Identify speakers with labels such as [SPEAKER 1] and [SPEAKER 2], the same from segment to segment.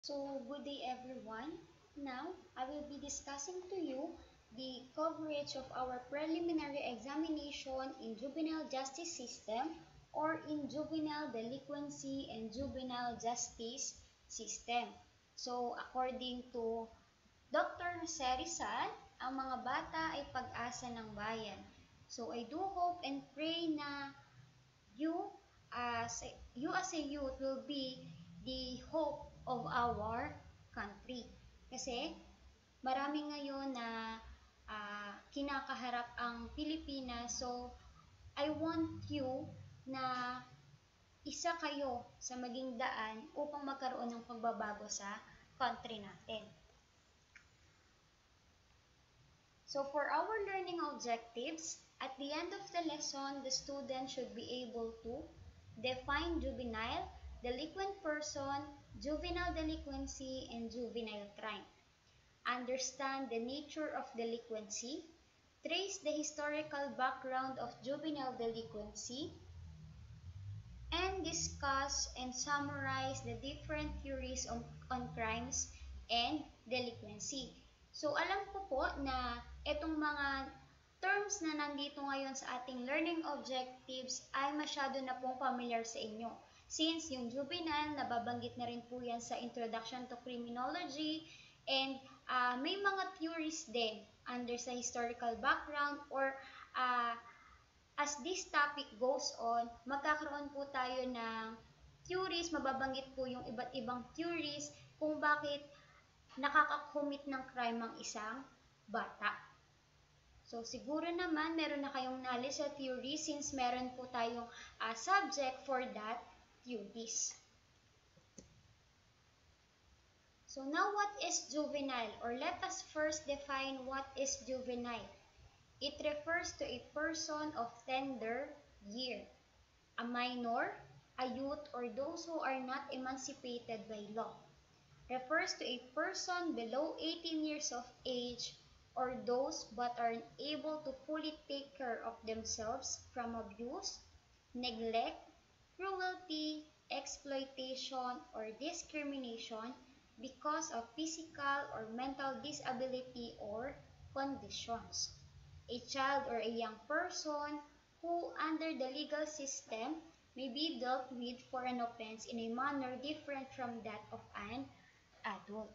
[SPEAKER 1] So, good day everyone. Now, I will be discussing to you the coverage of our preliminary examination in juvenile justice system or in juvenile delinquency and juvenile justice system. So, according to Dr. Jose Rizal, ang mga bata ay pag-asa ng bayan. So, I do hope and pray na you you as a youth will be the hope of our country. Kasi marami ngayon na kinakaharap ang Pilipinas. So, I want you na isa kayo sa maging daan upang magkaroon ng pagbabago sa country natin. So for our learning objectives, at the end of the lesson, the student should be able to define juvenile, delinquent person, juvenile delinquency, and juvenile crime. Understand the nature of delinquency, trace the historical background of juvenile delinquency, and discuss and summarize the different theories on crimes and delinquency. So alam ko po na itong mga terms na nandito ngayon sa ating learning objectives ay masyado na pong familiar sa inyo. Since yung juvenile, nababanggit na rin po yan sa Introduction to Criminology, and may mga theories din under sa historical background or as this topic goes on, magkakaroon po tayo ng theories, mababanggit po yung iba't ibang theories kung bakit nakakakomit ng crime ang isang bata. So, siguro naman meron na kayong knowledge sa theory since meron po tayong subject for that theories. So, now what is juvenile? Or let us first define what is juvenile. It refers to a person of tender year, a minor, a youth, or those who are not emancipated by law. Refers to a person below 18 years of age or those but are unable to fully take care of themselves from abuse, neglect, cruelty, exploitation, or discrimination because of physical or mental disability or conditions. A child or a young person who under the legal system may be dealt with for an offense in a manner different from that of an adult.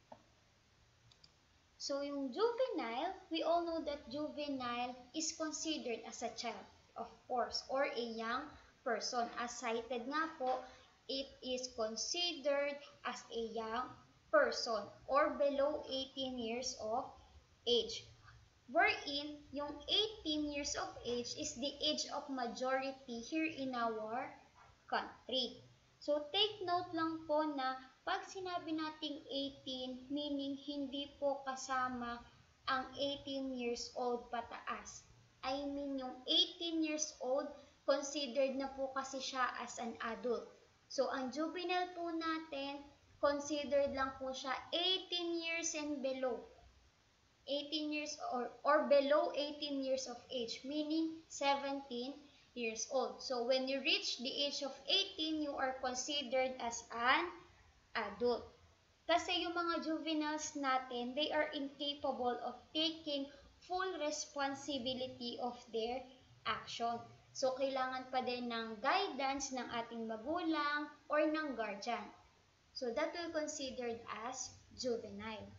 [SPEAKER 1] So yung juvenile, we all know that juvenile is considered as a child, of course, or a young person. As cited nga po, it is considered as a young person or below 18 years of age. Wherein, yung 18 years of age is the age of majority here in our country. So, take note lang po na pag sinabi nating 18, meaning hindi po kasama ang 18 years old pataas. I mean, yung 18 years old, considered na po kasi siya as an adult. So, ang juvenile po natin, considered lang po siya 18 years and below. 18 years or below 18 years of age, meaning 17 years old. So when you reach the age of 18, you are considered as an adult. Kasi yung mga juveniles natin, they are incapable of taking full responsibility of their action. So kailangan pa din ng guidance ng ating magulang or ng guardian. So that will considered as juvenile.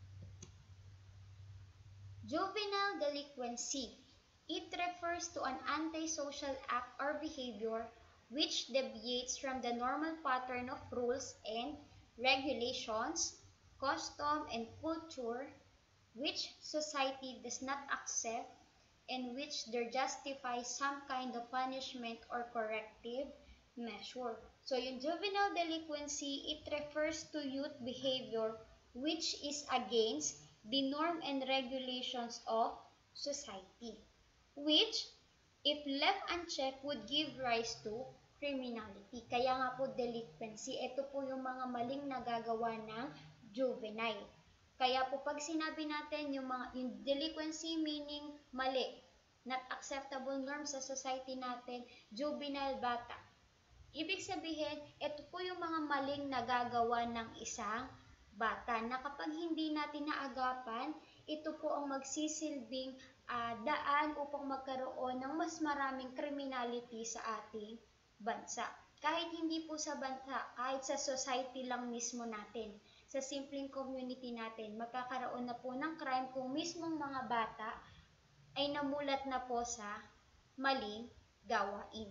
[SPEAKER 1] Juvenile delinquency. It refers to an antisocial act or behavior which deviates from the normal pattern of rules and regulations, custom, and culture which society does not accept and which there justifies some kind of punishment or corrective measure. So, yung juvenile delinquency, it refers to youth behavior which is against the norm and regulations of society, which, if left unchecked, would give rise to criminality. Kaya nga po delinquency, ito po yung mga maling nagagawa ng juvenile. Kaya po pag sinabi natin yung delinquency meaning mali, not acceptable norms sa society natin, juvenile bata. Ibig sabihin, ito po yung mga maling nagagawa ng isang bata na kapag hindi natin naagapan, ito po ang magsisilbing daan upang magkaroon ng mas maraming criminality sa ating bansa. Kahit hindi po sa bansa, kahit sa society lang mismo natin, sa simpleng community natin, magkakaroon na po ng crime kung mismong mga bata ay namulat na po sa maling gawain.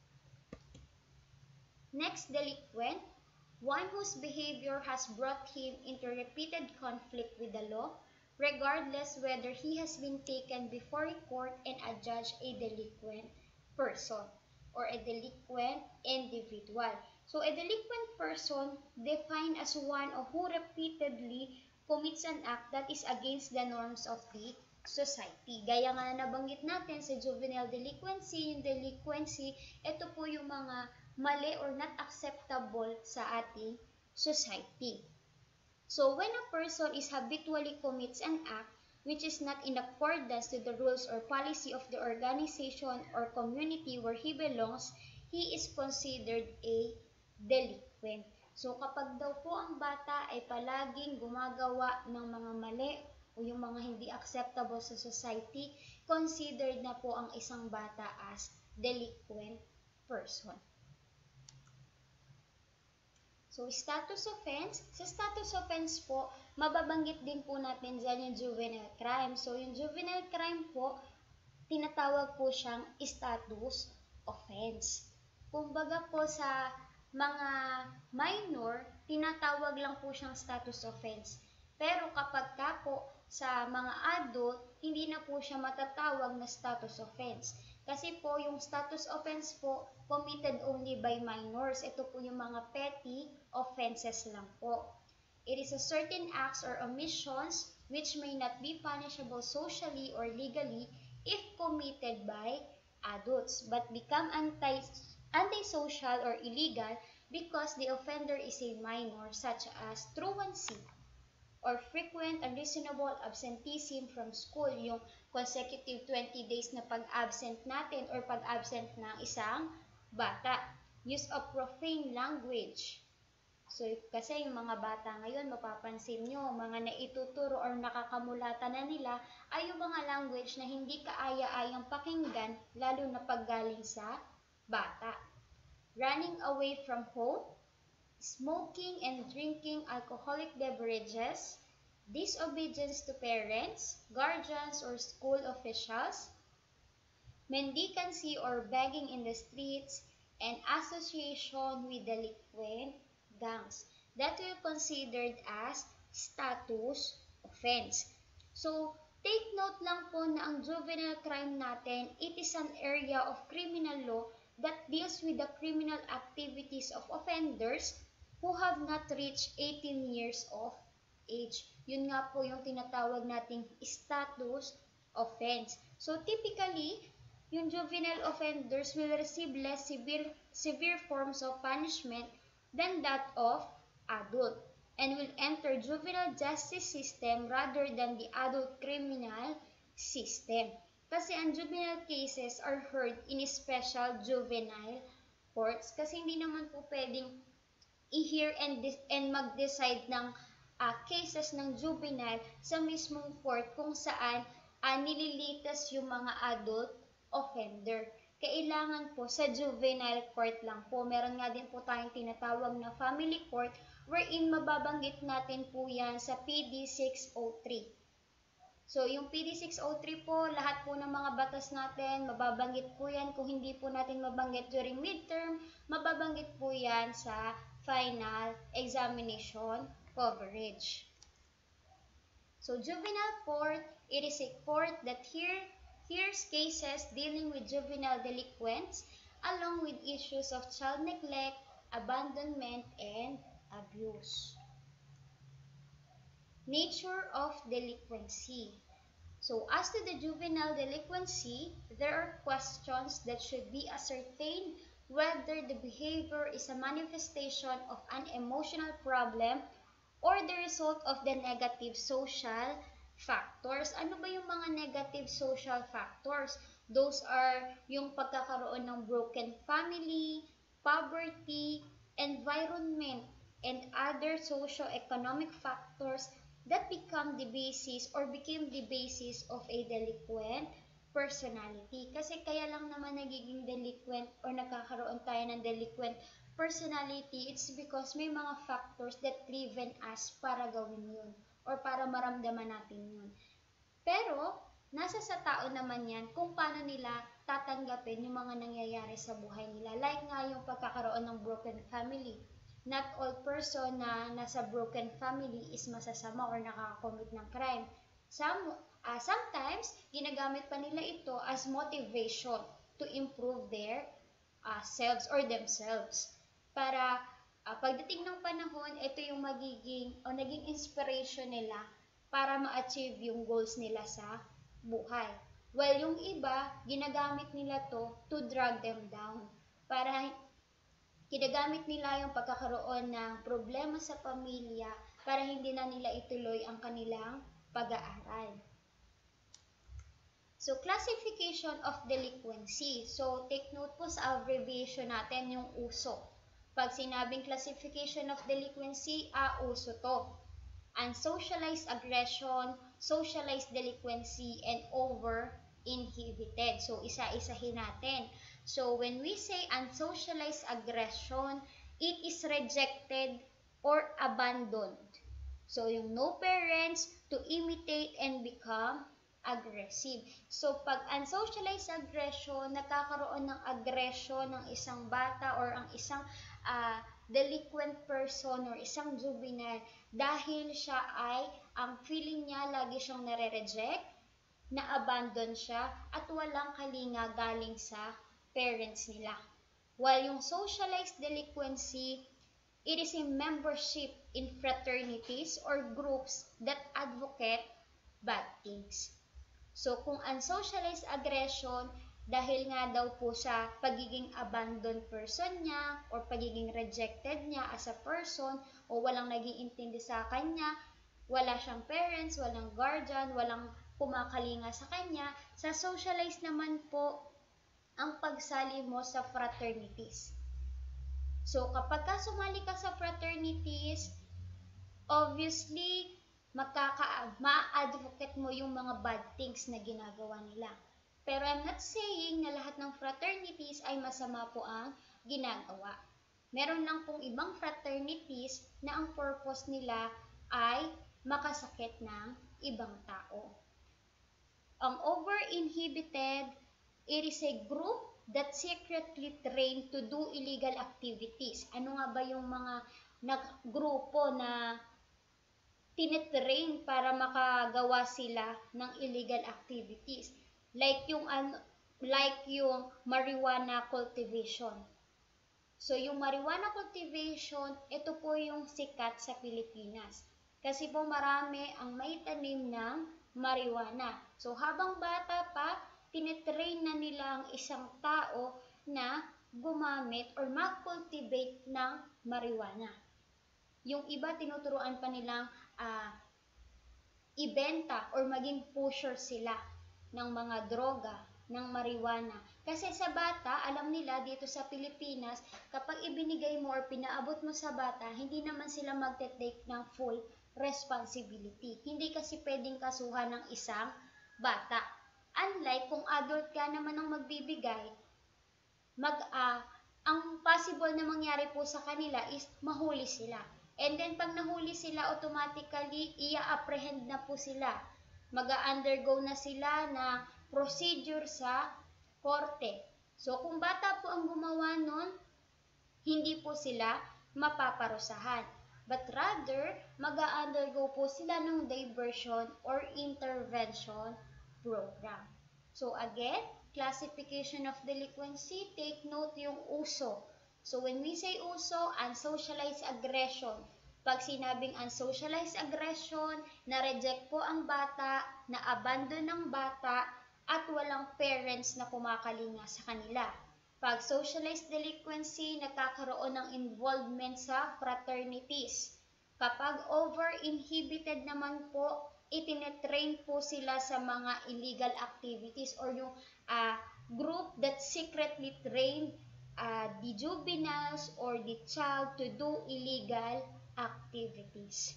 [SPEAKER 1] Next delinquent, one whose behavior has brought him into repeated conflict with the law, regardless whether he has been taken before a court and adjudged a delinquent person or a delinquent individual. So a delinquent person defined as one who repeatedly commits an act that is against the norms of the society. Gaya nga na nabanggit natin sa juvenile delinquency, yung delinquency, ito po yung mga mali or not acceptable sa ating society. So when a person is habitually commits an act which is not in accordance to the rules or policy of the organization or community where he belongs, he is considered a delinquent. So kapag daw po ang bata ay palaging gumagawa ng mga mali o yung mga hindi acceptable sa society, considered na po ang isang bata as delinquent person. So, status offense. Sa status offense po, mababanggit din po natin dyan yung juvenile crime. So, yung juvenile crime po, tinatawag po siyang status offense. Kumbaga po sa mga minor, tinatawag lang po siyang status offense. Pero kapag ka po sa mga adult, hindi na po siya matatawag na status offense. Kasi po yung status offense po committed only by minors. Ito po yung mga petty offenses lang po. It is a certain acts or omissions which may not be punishable socially or legally if committed by adults but become antisocial or illegal because the offender is a minor, such as truancy or frequent unreasonable absenteeism from school, yung consecutive 20 days na pag-absent natin or pag-absent ng isang bata. Use of profane language. So, kasi yung mga bata ngayon, mapapansin nyo, mga naituturo or nakakamulatan na nila ay yung mga language na hindi kaaya-ayang pakinggan, lalo na paggaling sa bata. Running away from home, smoking and drinking alcoholic beverages, disobedience to parents, guardians, or school officials, mendicancy or begging in the streets, and association with delinquent gangs. That will be considered as status offense. So, take note lang po na ang juvenile crime natin, it is an area of criminal law that deals with the criminal activities of offenders who have not reached 18 years of age. Yun nga po yung tinatawag nating status offense. So typically, yung juvenile offenders will receive less severe forms of punishment than that of adult and will enter juvenile justice system rather than the adult criminal system. Kasi ang juvenile cases are heard in special juvenile courts kasi hindi naman po pwedeng i-hear and mag-decide ng cases ng juvenile sa mismong court kung saan nililitas yung mga adult offender. Kailangan po sa juvenile court lang po. Meron nga din po tayong tinatawag na family court wherein mababanggit natin po yan sa PD 603. So, yung PD 603 po, lahat po ng mga batas natin, mababanggit po yan. Kung hindi po natin mabanggit during midterm, mababanggit po yan sa final examination coverage. So, juvenile court, it is a court that hears cases dealing with juvenile delinquents along with issues of child neglect, abandonment, and abuse. Nature of delinquency. So, as to the juvenile delinquency, there are questions that should be ascertained whether the behavior is a manifestation of an emotional problem or the result of the negative social factors. Ano ba yung mga negative social factors? Those are yung pagkakaroon ng broken family, poverty, environment, and other socio-economic factors that become the basis or became the basis of a delinquent personality. Kasi kaya lang naman nagiging delinquent or nagkakaroon tayo ng delinquent personality, it's because may mga factors that driven us para gawin yun or para maramdaman natin yun. Pero, nasa sa tao naman yan kung paano nila tatanggapin yung mga nangyayari sa buhay nila. Like nga yung pagkakaroon ng broken family. Not all person na nasa broken family is masasama or nakakakomit ng crime. Sometimes, ginagamit pa nila ito as motivation to improve their selves or themselves. Para pagdating ng panahon, ito yung naging inspiration nila para ma-achieve yung goals nila sa buhay. Well, yung iba, ginagamit nila to drag them down. Para ginagamit nila yung pagkakaroon ng problema sa pamilya para hindi na nila ituloy ang kanilang pag-aaral. So, classification of delinquency. So, take note po sa abbreviation natin yung USO. Pag sinabing classification of delinquency, USO to. Unsocialized aggression, socialized delinquency, and over-inhibited. So, isa-isahin natin. So, when we say unsocialized aggression, it is rejected or abandoned. So, yung no parents to imitate and become aggressive. So, pag unsocialized aggression, nagkakaroon ng aggression ng isang bata or ang isang delinquent person or isang juvenile dahil siya ay, ang feeling niya, lagi siyang nare-reject, na-abandon siya, at walang kalinga galing sa parents nila. While yung socialized delinquency, it is a membership in fraternities or groups that advocate bad things. So, kung unsocialized aggression, dahil nga daw po sa pagiging abandoned person niya or pagiging rejected niya as a person o walang nag-iintindi sa kanya, wala siyang parents, walang guardian, walang kumakalinga sa kanya, sa socialized naman po ang pagsali mo sa fraternities. So, kapag sumali ka sa fraternities, obviously, ma-advocate mo yung mga bad things na ginagawa nila. Pero I'm not saying na lahat ng fraternities ay masama po ang ginagawa. Meron lang pong ibang fraternities na ang purpose nila ay makasakit ng ibang tao. Ang over-inhibited, it is a group that secretly trained to do illegal activities. Ano nga ba yung mga grupo na tinitrain para makagawa sila ng illegal activities? Like yung marijuana cultivation. So, yung marijuana cultivation, ito po yung sikat sa Pilipinas. Kasi po marami ang may tanim ng marijuana. So, habang bata pa, tinitrain na nila ang isang tao na gumamit or mag-cultivate ng marijuana. Yung iba, tinuturuan pa nilang ibenta or maging pusher sila ng mga droga, ng marijuana. Kasi sa bata, alam nila dito sa Pilipinas, kapag ibinigay mo or pinaabot mo sa bata, hindi naman sila magte-take ng full responsibility. Hindi kasi pwedeng kasuhan ng isang bata. Unlike kung adult ka naman ang magbibigay, ang possible na mangyari po sa kanila is mahuli sila. And then pag nahuli sila, automatically i-apprehend na po sila. Mag-undergo na sila na procedure sa korte. So kung bata po ang gumawa nun, hindi po sila mapaparusahan. But rather, mag-undergo po sila ng diversion or intervention program. So again, classification of delinquency, take note yung USO. So when we say USO, unsocialized aggression. Pag sinabing unsocialized aggression, na-reject po ang bata, na-abandon ang bata, at walang parents na kumakalinga sa kanila. Pag socialized delinquency, nagkakaroon ng involvement sa fraternities. Kapag over-inhibited naman po, itinetrain po sila sa mga illegal activities or yung group that secretly trained the juveniles or the child to do illegal activities.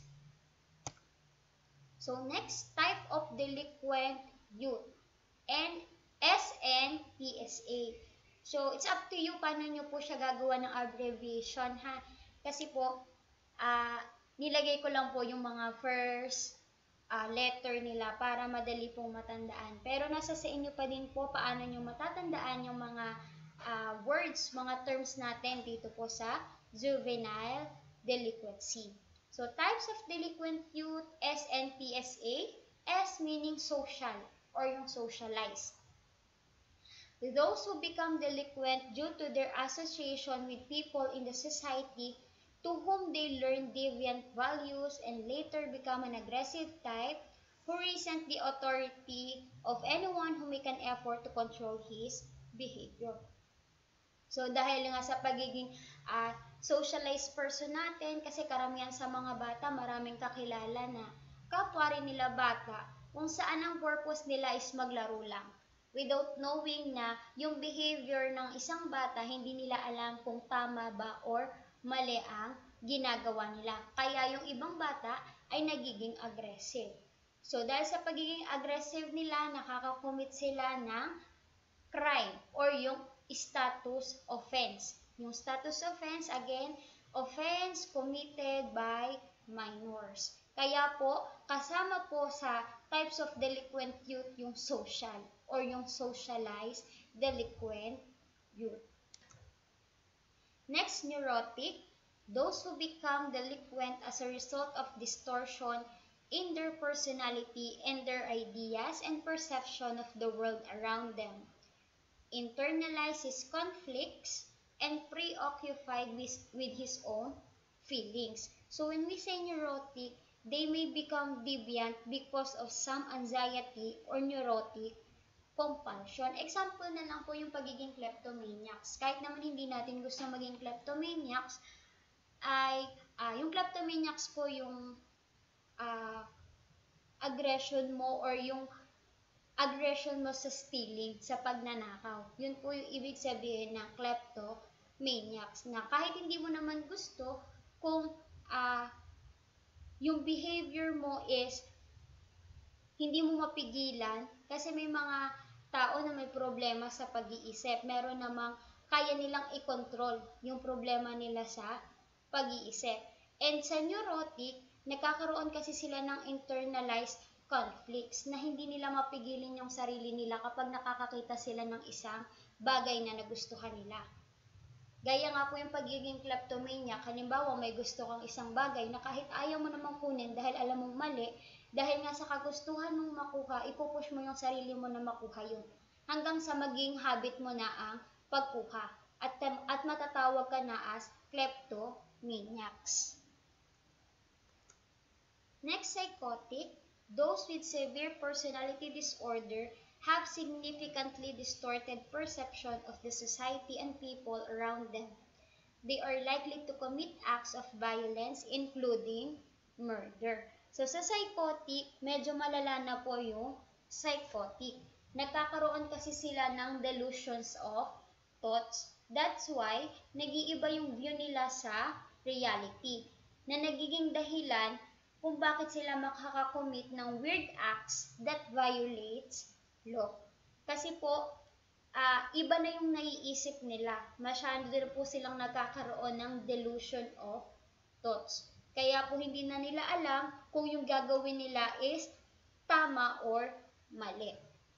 [SPEAKER 1] So next type of delinquent youth, and SNPSA. So it's up to you paano nyo po siya gagawa ng abbreviation ha. Kasi po, nilagay ko lang po yung mga first letter nila para madali pong matandaan. Pero nasa sa inyo pa din po paano nyo matatandaan yung mga words, mga terms natin dito po sa juvenile delinquency. So, types of delinquent youth, SNPSA. S meaning social or yung socialized. Those who become delinquent due to their association with people in the society to whom they learn deviant values and later become an aggressive type who resent the authority of anyone who make an effort to control his behavior. So dahil nga sa pagiging socialized person natin, kasi karamihan sa mga bata maraming kakilala na kapwa rin nila bata kung saan ang purpose nila is maglaro lang. Without knowing na yung behavior ng isang bata, hindi nila alam kung tama ba or mali ang ginagawa nila. Kaya yung ibang bata ay nagiging aggressive. So dahil sa pagiging aggressive nila, nakakakomit sila ng crime or yung status offense. Yung status offense, again, offense committed by minors. Kaya po, kasama po sa types of delinquent youth yung social or yung socialized delinquent youth. Next, neurotic. Those who become delinquent as a result of distortion in their personality and their ideas and perception of the world around them. Internalizes conflicts and preoccupied with his own feelings. So when we say neurotic, they may become deviant because of some anxiety or neurotic compulsion. Example na lang po yung pagiging kleptomaniacs. Kahit naman hindi natin gusto maging kleptomaniacs, ay yung kleptomaniacs po yung aggression mo or yung aggression mo sa stealing, sa pagnanakaw. Yun po yung ibig sabihin ng kleptomaniacs, na kahit hindi mo naman gusto, kung yung behavior mo is hindi mo mapigilan, kasi may mga tao na may problema sa pag-iisip. Meron namang kaya nilang i-control yung problema nila sa pag-iisip. And sa neurotic, nagkakaroon kasi sila ng internalized conflicts na hindi nila mapigilin yung sarili nila kapag nakakakita sila ng isang bagay na nagustuhan nila. Gaya nga po yung pagiging kleptomaniac, halimbawa may gusto kang isang bagay na kahit ayaw mo namang kunin dahil alam mong mali, dahil nga sa kagustuhan mong makuha, ipupush mo yung sarili mo na makuha yun. Hanggang sa maging habit mo na ang pagkuha at matatawag ka na as kleptomaniacs. Next, psychotic. Those with severe personality disorder have significantly distorted perception of the society and people around them. They are likely to commit acts of violence, including murder. So sa psychotic, medyo malala na po yung psychotic. Nagkakaroon kasi sila ng delusions of thoughts. That's why, nag-iiba yung view nila sa reality, na nagiging dahilan kung bakit sila makakakommit ng weird acts that violates law. Kasi po, iba na yung naiisip nila. Masyado din po silang nagkakaroon ng delusion of thoughts. Kaya po hindi na nila alam kung yung gagawin nila is tama or mali.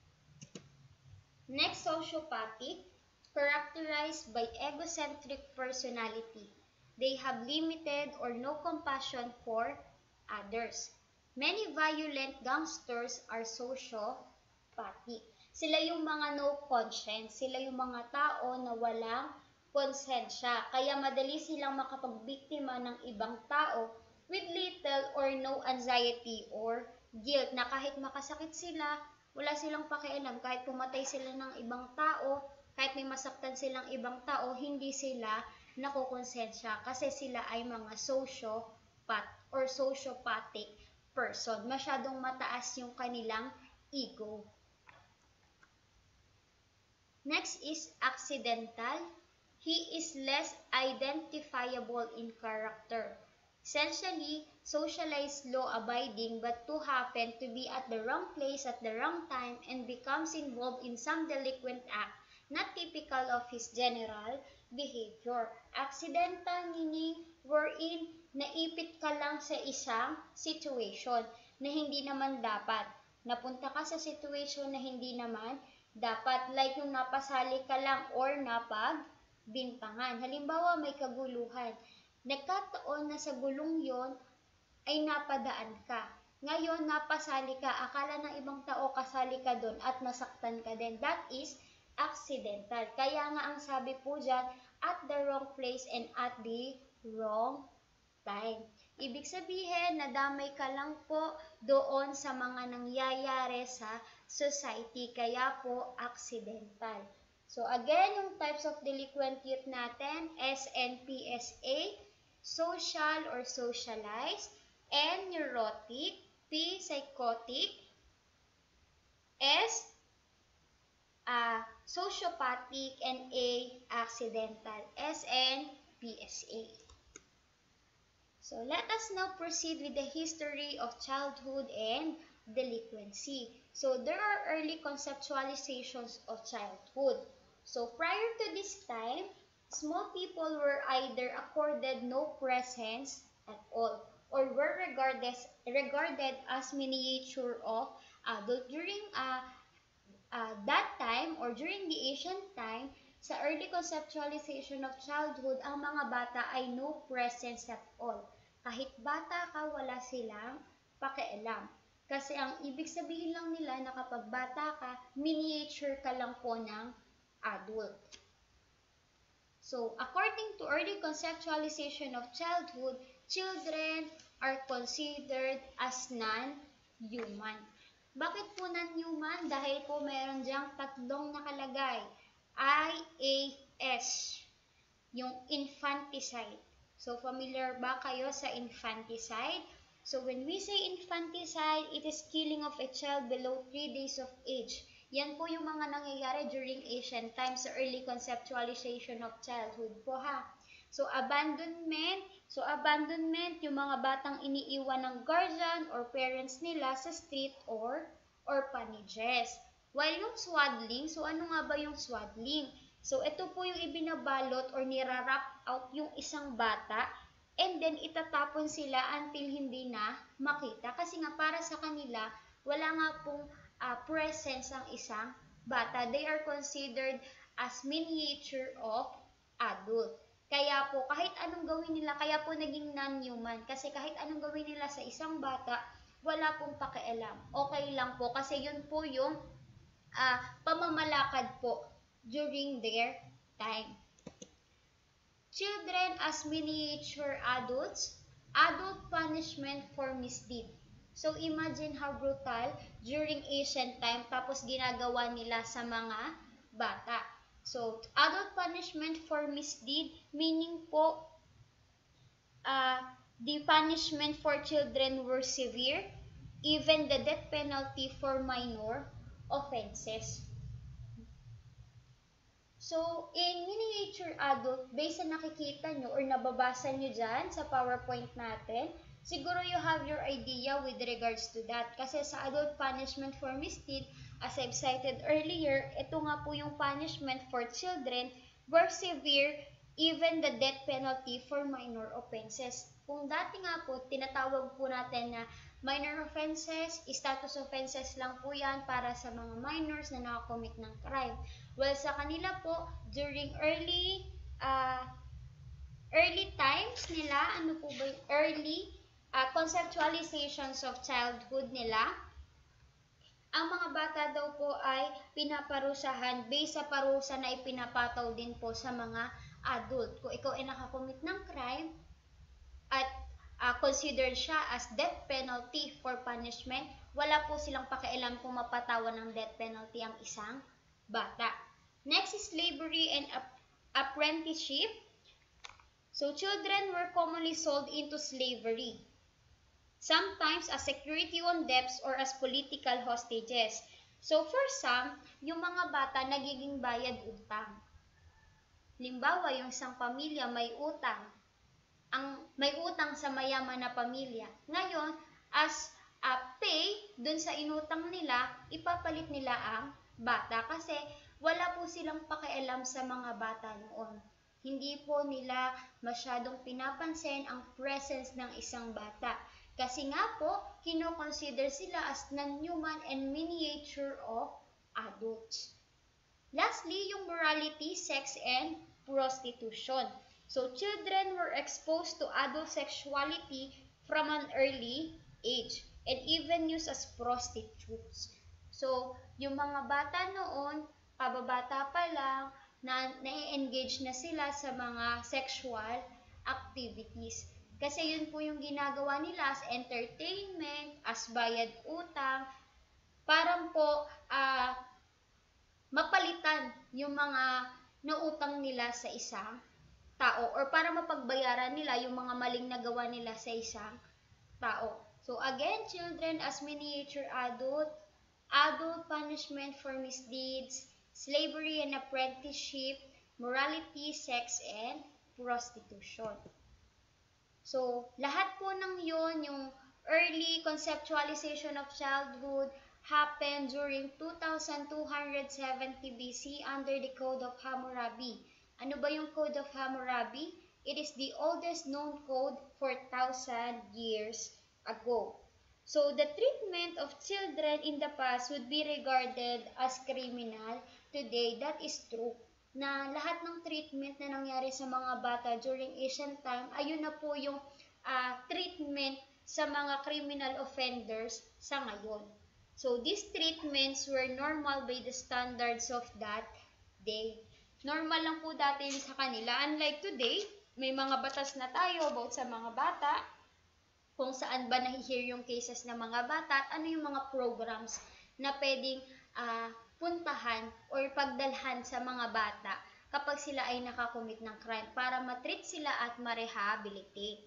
[SPEAKER 1] Next, sociopathic, characterized by egocentric personality. They have limited or no compassion for others. Many violent gangsters are sociopathic. Sila yung mga no conscience, sila yung mga tao na walang konsensya. Kaya madali silang makapagbiktima ng ibang tao with little or no anxiety or guilt, na kahit makasakit sila, wala silang pakialam. Kahit pumatay sila ng ibang tao, kahit may masaktan silang ibang tao, hindi sila nakukonsensya kasi sila ay mga sociopath or sociopathic person. Masyadong mataas yung kanilang ego. Next is accidental. he is less identifiable in character. Essentially, socialized law-abiding but to happen to be at the wrong place at the wrong time and becomes involved in some delinquent act not typical of his general behavior. Accidental meaning wherein naipit ka lang sa isang situation na hindi naman dapat. Napunta ka sa situation na hindi naman dapat, like yung napasali ka lang or napagbintangan. Halimbawa, may kaguluhan. Nagkataon na sa gulong yon ay napadaan ka. Ngayon, napasali ka. Akala ng ibang tao kasali ka doon at nasaktan ka din. That is accidental. Kaya nga ang sabi po dyan, at the wrong place and at the wrong time. Ibig sabihin, nadamay ka lang po doon sa mga nangyayari sa society. Kaya po, accidental. So again, yung types of delinquent youth natin, S and PSA, social or socialized, N, neurotic, P, psychotic, S, sociopathic, and A, accidental, S and PSA. So let us now proceed with the history of childhood and delinquency. So there are early conceptualizations of childhood. So prior to this time, small people were either accorded no presence at all or were regarded as miniature of adult. During that time or during the ancient time, sa early conceptualization of childhood, ang mga bata ay no presence at all. Kahit bata ka, wala silang pakialam. Kasi ang ibig sabihin lang nila na kapag bata ka, miniature ka lang po ng adult. So, according to early conceptualization of childhood, children are considered as non-human. Bakit po non-human? Dahil po meron diyang tatlong nakalagay. IAS, yung infanticide. So, familiar ba kayo sa infanticide? So, when we say infanticide, it is killing of a child below 3 days of age. Yan po yung mga nangyayari during ancient times sa early conceptualization of childhood po ha. So, abandonment. So, abandonment, yung mga batang iniiwan ng guardian or parents nila sa street or orphanages. While yung swaddling, so ano nga ba yung swaddling? So, ito po yung ibinabalot or nirarap out yung isang bata and then itatapon sila until hindi na makita. Kasi nga para sa kanila, wala nga pong presence ang isang bata. They are considered as miniature of adult. Kaya po, kahit anong gawin nila, kaya po naging non-human. Kasi kahit anong gawin nila sa isang bata, wala pong pakialam. Okay lang po, kasi yun po yung pamamalakad po during their time. Children as miniature adults, adult punishment for misdeed. So, imagine how brutal during ancient time, tapos ginagawa nila sa mga bata. So, adult punishment for misdeed, meaning po, the punishment for children were severe, even the death penalty for minor offenses. So, in miniature adult, based sa nakikita nyo or nababasa nyo dyan sa PowerPoint natin, siguro you have your idea with regards to that. Kasi sa adult punishment for misdeed, as I've cited earlier, ito nga po yung punishment for children were severe, even the death penalty for minor offenses. Kung dati nga po, tinatawag po natin na minor offenses, status offenses lang po yan para sa mga minors na nakakommit ng crime. Well, sa kanila po, during early times nila, ano po ba yung early conceptualizations of childhood nila, ang mga bata daw po ay pinaparusahan based sa parusa na ipinapataw din po sa mga adult. Kung ikaw ay nakakommit ng crime at considered siya as death penalty for punishment, wala po silang pakialam kung mapatawan ng death penalty ang isang bata. Next is slavery and apprenticeship. So children were commonly sold into slavery, sometimes as security on debts or as political hostages. So for some, yung mga bata nagiging bayad utang. Limbawa, yung isang pamilya may utang. May utang sa mayaman na pamilya. Ngayon, as pay dun sa inutang nila, ipapalit nila ang bata kasi wala po silang pakialam sa mga bata noon. Hindi po nila masyadong pinapansin ang presence ng isang bata. Kasi nga po, kino-consider sila as non-human and miniature of adults. Lastly, yung morality, sex, and prostitution. So, children were exposed to adult sexuality from an early age and even used as prostitutes. So, yung mga bata noon, kababata pa lang, na-engage na sila sa mga sexual activities. Kasi yun po yung ginagawa nila as entertainment, as bayad utang, parang po mapalitan yung mga nautang nila sa isang tao or para mapagbayaran nila yung mga maling nagawa nila sa isang tao. So again, children as miniature adult punishment for misdeeds, slavery and apprenticeship, morality, sex, and prostitution. So, lahat po ng yon, yung early conceptualization of childhood, happened during 2270 BC under the Code of Hammurabi. Ano ba yung Code of Hammurabi? It is the oldest known code 4,000 years ago. So, the treatment of children in the past would be regarded as criminal. Today, that is true. Na lahat ng treatment na nangyari sa mga bata during ancient time, ayun na po yung treatment sa mga criminal offenders sa ngayon. So, these treatments were normal by the standards of that day. Normal lang po dati sa kanila. Unlike today, may mga batas na tayo about sa mga bata, kung saan ba nahi-hear yung cases ng mga bata at ano yung mga programs na pwedeng puntahan or pagdalhan sa mga bata kapag sila ay nakakomit ng crime para matreat sila at ma-rehabilitate.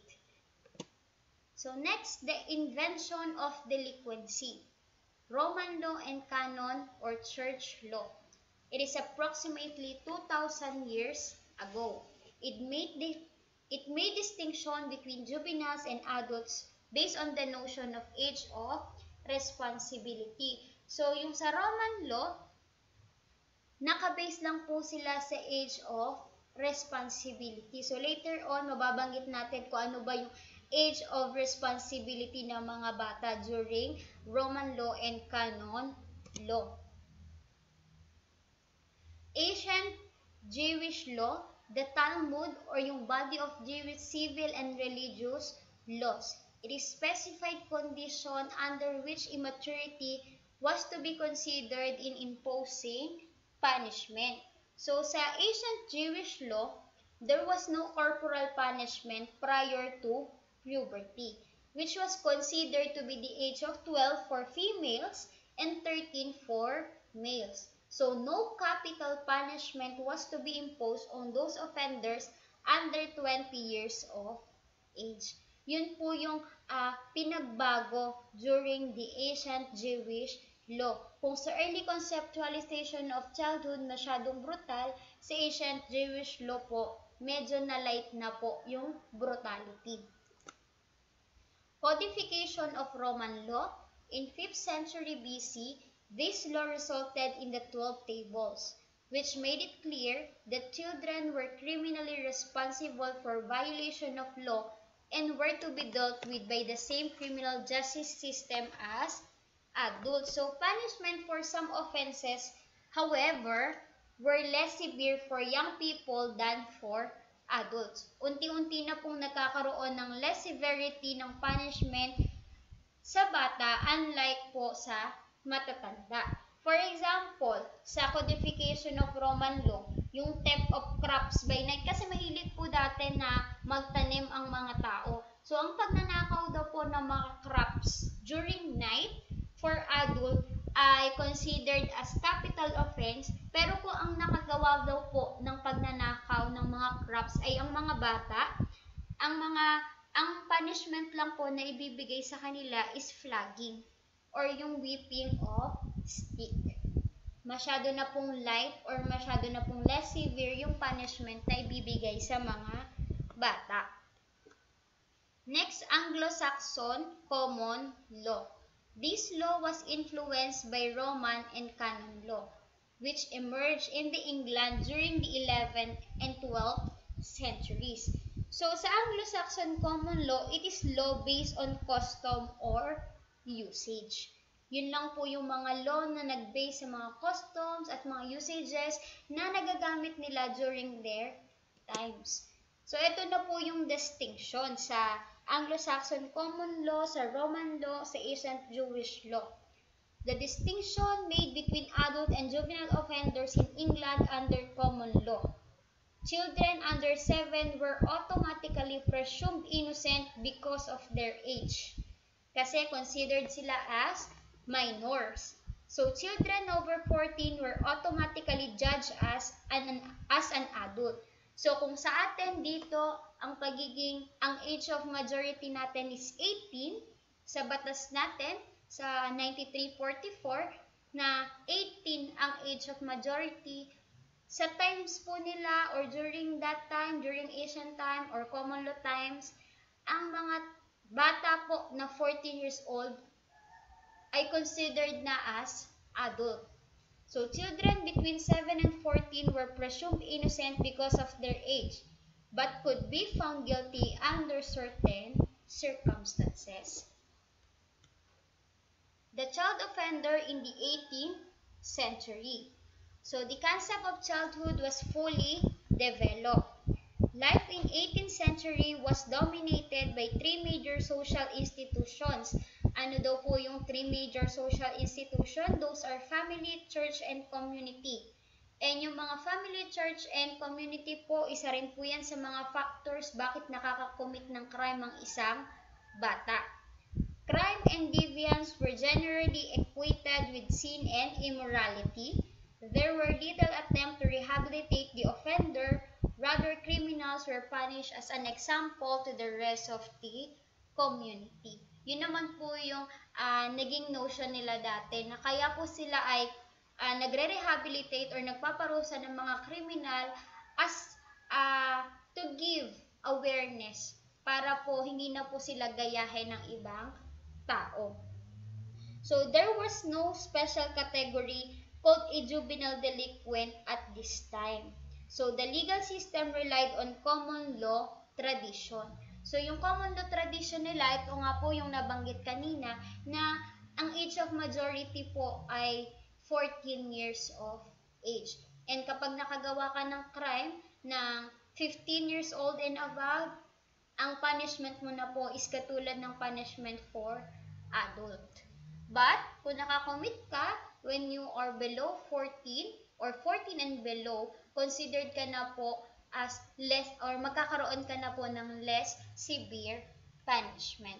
[SPEAKER 1] So next, the invention of delinquency. Roman law and canon or church law. It is approximately 2,000 years ago. It made distinction between juveniles and adults based on the notion of age of responsibility. So, yung sa Roman law, nakabase lang po sila sa age of responsibility. So, later on, mababanggit natin kung ano ba yung age of responsibility ng mga bata during Roman law and canon law. Ancient Jewish law, the Talmud or yung body of Jewish civil and religious laws. It is specified condition under which immaturity was to be considered in imposing punishment. So sa ancient Jewish law, there was no corporal punishment prior to puberty, which was considered to be the age of 12 for females and 13 for males. So, no capital punishment was to be imposed on those offenders under 20 years of age. Yun po yung pinagbago during the ancient Jewish law. Kung sa early conceptualization of childhood masyadong brutal, sa ancient Jewish law po, medyo na light na po yung brutality. Codification of Roman law. In 5th century BC, this law resulted in the 12 tables, which made it clear that children were criminally responsible for violation of law and were to be dealt with by the same criminal justice system as adults. So, punishment for some offenses, however, were less severe for young people than for adults. Unti-unti na pong nagkakaroon ng less severity ng punishment sa bata, unlike po sa matatanda. For example, sa codification of Roman law, yung theft of crops by night, kasi mahilig po dati na magtanim ang mga tao. So, ang pagnanakaw daw po ng mga crops during night for adult ay considered as capital offense, pero kung ang nakagawa daw po ng pagnanakaw ng mga crops ay ang mga bata, ang punishment lang po na ibibigay sa kanila is flogging or yung whipping of stick. masyado na pong light or masyado na pong less severe yung punishment na ibibigay sa mga bata. Next, Anglo-Saxon common law. This law was influenced by Roman and canon law, which emerged in the England during the 11th and 12th centuries. So, sa Anglo-Saxon common law, it is law based on custom or usage. Yun lang po yung mga law na nag-base sa mga customs at mga usages na nagagamit nila during their times. So, ito na po yung distinction sa Anglo-Saxon common law, sa Roman law, sa ancient Jewish law. The distinction made between adult and juvenile offenders in England under common law. Children under 7 were automatically presumed innocent because of their age. Kasi considered sila as minors. So, children over 14 were automatically judged as an adult. So, kung sa atin dito, ang age of majority natin is 18, sa batas natin, sa 9344, na 18 ang age of majority, sa times po nila or during that time, during Asian time or common law times, ang mga bata po na 14 years old ay considered na as adult. So, children between 7 and 14 were presumed innocent because of their age, but could be found guilty under certain circumstances. The child offender in the 18th century. So, the concept of childhood was fully developed. Life in 18th century was dominated by 3 major social institutions. Ano daw po yung 3 major social institutions? Those are family, church, and community. And yung mga family, church, and community po, isa rin po yan sa mga factors bakit nakakakomit ng crime ang isang bata. Crime and deviance were generally equated with sin and immorality. There were little attempt to rehabilitate the offender. Rather, criminals were punished as an example to the rest of the community. Yun naman po yung naging notion nila dati na kaya po sila ay nagre-rehabilitate or nagpaparusa ng mga kriminal as to give awareness para po hindi na po sila gayahin ng ibang tao. So, there was no special category called a juvenile delinquent at this time. So, the legal system relied on common law tradition. So, yung common law tradition nila, ito nga po yung nabanggit kanina, na ang age of majority po ay 14 years of age. And kapag nakagawa ka ng crime ng 15 years old and above, ang punishment mo na po is katulad ng punishment for adult. But, kung nakakommit ka when you are below 14 or 14 and below, considered ka na po as less or magkakaroon ka na po ng less severe punishment.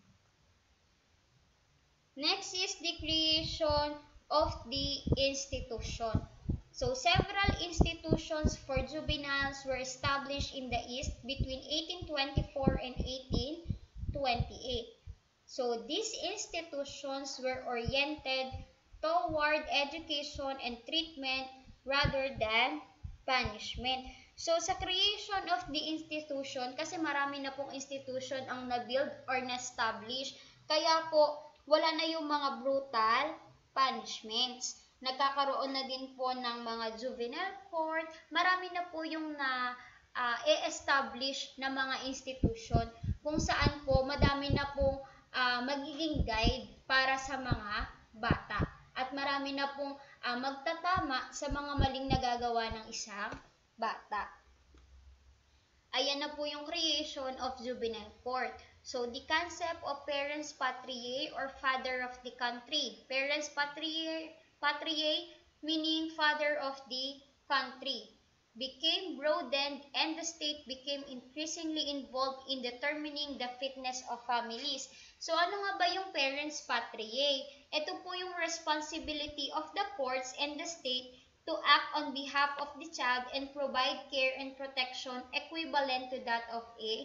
[SPEAKER 1] Next is the creation of the institution. So, several institutions for juveniles were established in the East between 1824 and 1828. So, these institutions were oriented toward education and treatment rather than punishment. So, sa creation of the institution, kasi marami na pong institution ang na-build or na-establish, kaya po wala na yung mga brutal punishments. Nagkakaroon na din po ng mga juvenile court, marami na po yung na-establish na mga institution kung saan po madami na pong magiging guide para sa mga bata. At marami na pong magtatama sa mga maling nagagawa ng isang bata. Ayan na po yung creation of juvenile court. So, the concept of parens patriae or father of the country. Parens patriae meaning father of the country became broadened and the state became increasingly involved in determining the fitness of families. So, ano nga ba yung parens patriae? Ito po yung responsibility of the courts and the state to act on behalf of the child and provide care and protection equivalent to that of a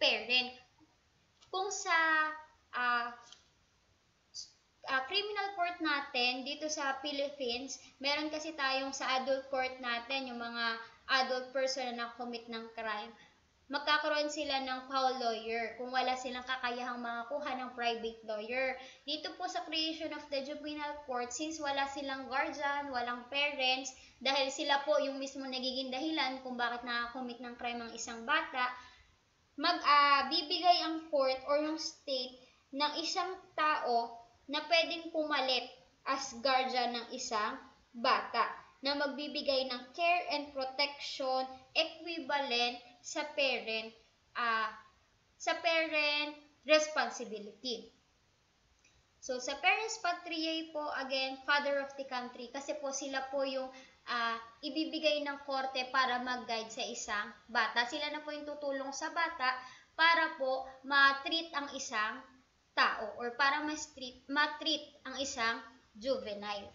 [SPEAKER 1] parent. Kung sa criminal court court natin, dito sa Philippines, meron kasi tayong sa adult court natin, yung mga adult person na na-commit ng crime, magkakaroon sila ng foul lawyer kung wala silang kakayahang makakuha ng private lawyer. Dito po sa creation of the juvenile court, since wala silang guardian, walang parents, dahil sila po yung mismo nagiging dahilan kung bakit nakakommit ng crime ang isang bata, bibigay ang court or yung state ng isang tao na pwedeng pumalit as guardian ng isang bata na magbibigay ng care and protection equivalent sa parent responsibility. So sa parents patriae po, again, father of the country, kasi po sila po yung ibibigay ng korte para mag-guide sa isang bata. Sila na po yung tutulong sa bata para po ma-treat ang isang tao or para ma-treat ang isang juvenile.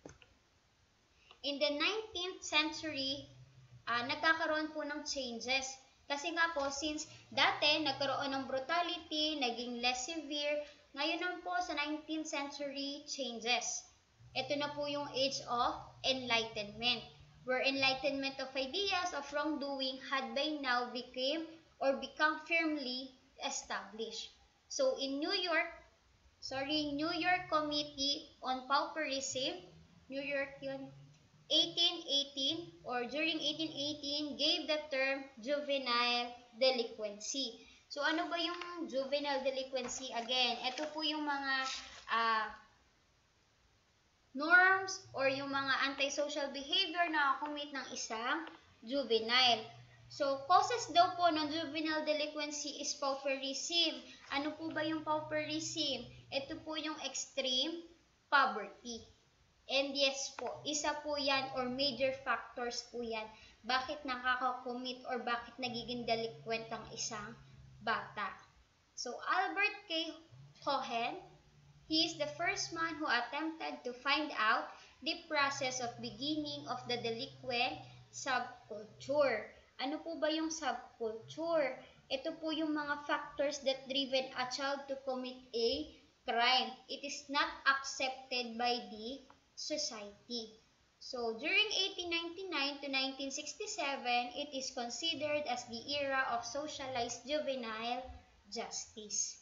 [SPEAKER 1] In the 19th century, nagkakaroon po ng changes. Kasi nga po, since dati nagkaroon ng brutality, naging less severe, ngayon naman po sa 19th century changes. Ito na po yung age of enlightenment, where enlightenment of ideas of wrongdoing had by now become firmly established. So in New York Committee on Pauperism, New York yun, 1818 or during 1818 gave the term juvenile delinquency. So ano ba yung juvenile delinquency? Again, ito po yung mga norms or yung mga antisocial behavior na commit ng isang juvenile. So, causes daw po ng juvenile delinquency is pauperism. Ano po ba yung pauperism? Ito po yung extreme poverty. And yes po, isa po yan or major factors po yan. Bakit nakaka-commit or bakit nagiging delinquent ang isang bata? So, Albert K. Cohen, he is the first man who attempted to find out the process of beginning of the delinquent subculture. Ano po ba yung subculture? Ito po yung mga factors that driven a child to commit a crime. It is not accepted by the society. So, during 1899 to 1967, it is considered as the era of socialized juvenile justice.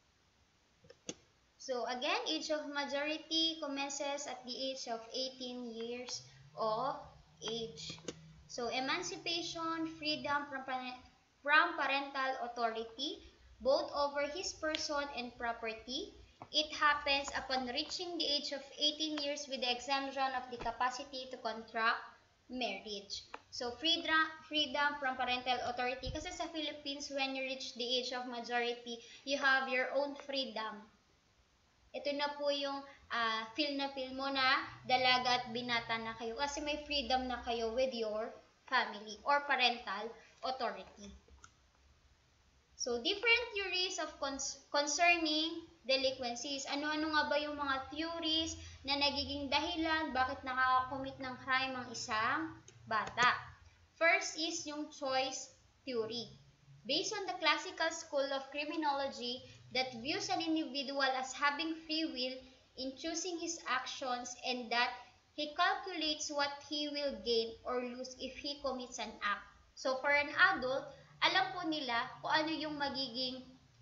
[SPEAKER 1] So, again, age of majority commences at the age of 18 years of age. So, emancipation, freedom from parental authority, both over his person and property. It happens upon reaching the age of 18 years with the exemption of the capacity to contract marriage. So, freedom from parental authority. Kasi sa Philippines, when you reach the age of majority, you have your own freedom. Ito na po yung feel mo na dalaga at binata na kayo kasi may freedom na kayo with your family or parental authority. So, different theories of concerning delinquencies. Ano-ano nga ba yung mga theories na nagiging dahilan bakit nakaka-commit ng crime ang isang bata? First is yung choice theory. Based on the classical school of criminology that views an individual as having free will in choosing his actions and that he calculates what he will gain or lose if he commits an act. So, for an adult, alam po nila kung ano yung magiging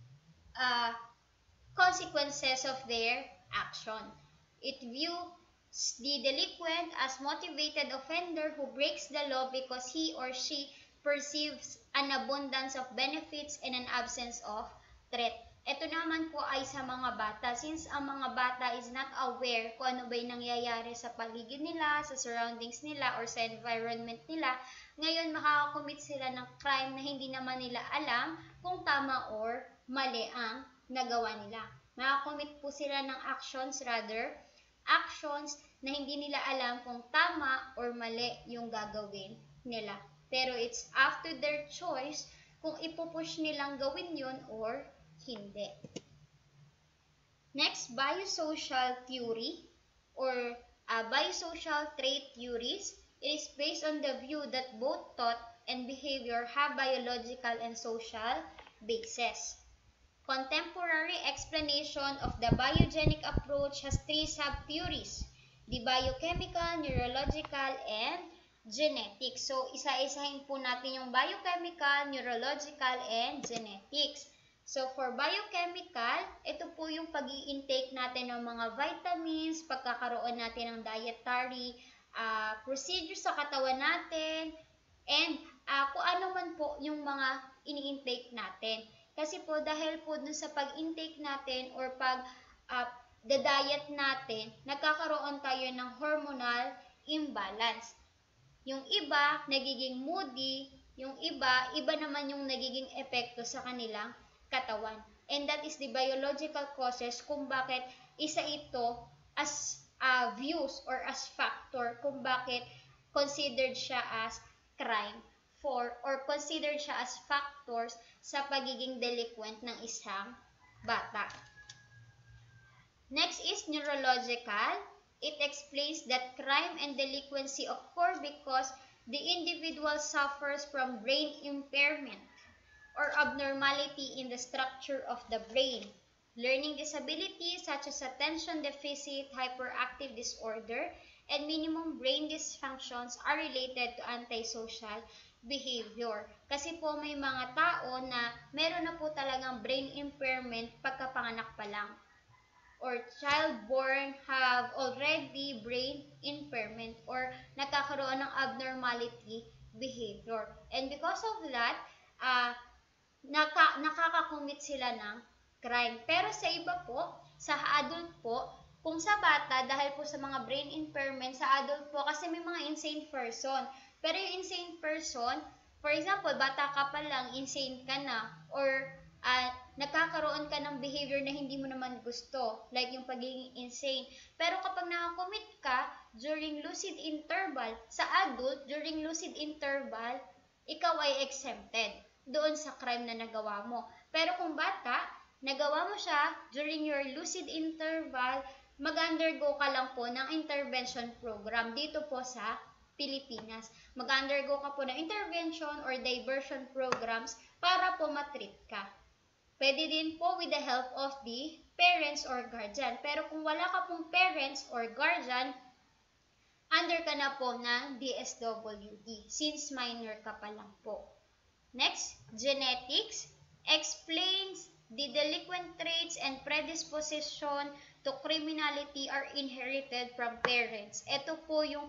[SPEAKER 1] consequences of their action. It views the delinquent as motivated offender who breaks the law because he or she perceives an abundance of benefits and an absence of threat. Ito naman po ay sa mga bata. Since ang mga bata is not aware kung ano ba yung nangyayari sa paligid nila, sa surroundings nila, or sa environment nila, ngayon makakakommit sila ng crime na hindi naman nila alam kung tama or mali ang nagawa nila. Makakakommit po sila ng actions na hindi nila alam kung tama or mali yung gagawin nila. Pero it's up to their choice kung ipupush nilang gawin yun or hindi. Next, biosocial theory or biosocial trait theories. It is based on the view that both thought and behavior have biological and social basis. Contemporary explanation of the biogenic approach approach has three sub-theories: the biochemical, neurological, and genetics. So, isa-isahin po natin yung biochemical, neurological, and genetics. So, for biochemical, ito po yung pag-i-intake natin ng mga vitamins, pagkakaroon natin ng dietary procedure sa katawan natin, and kung ano man po yung mga ini-intake natin. Kasi po, dahil po dun sa pag-intake natin or the-diet natin, nagkakaroon tayo ng hormonal imbalance. Yung iba, nagiging moody, yung iba naman yung nagiging epekto sa kanilang katawan. And that is the biological causes kung bakit isa ito as views or as factor kung bakit considered siya as crime or considered siya as factors sa pagiging delinquent ng isang bata. Next is neurological. It explains that crime and delinquency occur because the individual suffers from brain impairment or abnormality in the structure of the brain. Learning disabilities such as attention deficit, hyperactive disorder, and minimum brain dysfunctions are related to antisocial behavior. Kasi po may mga tao na meron na po talagang brain impairment pagkapanganak pa lang, or child born have already brain impairment or nagkakaroon ng abnormality behavior. And because of that, nakakakumit sila ng crime. Pero sa iba po, sa adult po, kung sa bata, dahil po sa mga brain impairment, sa adult po, kasi may mga insane person. Pero yung insane person, for example, bata ka pa lang, insane ka na, or nagkakaroon ka ng behavior na hindi mo naman gusto, like yung pagiging insane. Pero kapag nakakommit ka during lucid interval, sa adult, during lucid interval, ikaw ay exempted doon sa crime na nagawa mo. Pero kung bata, nagawa mo siya during your lucid interval, mag-undergo ka lang po ng intervention program dito po sa Pilipinas. Mag-undergo ka po ng intervention or diversion programs para po matreat ka. Pwede din po with the help of the parents or guardian. Pero kung wala ka pong parents or guardian, under ka na po ng DSWD since minor ka pa lang po. Next, genetics explains the delinquent traits and predisposition to criminality are inherited from parents. Ito po yung